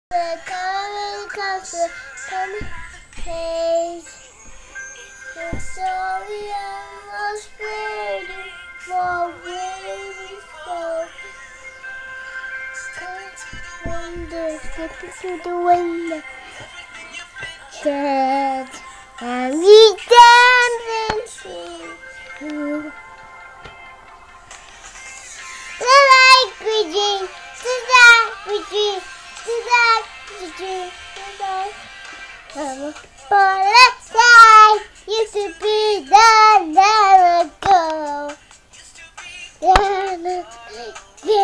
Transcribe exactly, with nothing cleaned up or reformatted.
The coming castle, coming place. The story almost ready for where we go. Wonder, skipping through the window. Dead, and we dance and sing. The light we drink, the dark we drink, the dark we drink, the dark. Come for the side, used to be the never go. Yeah, yeah.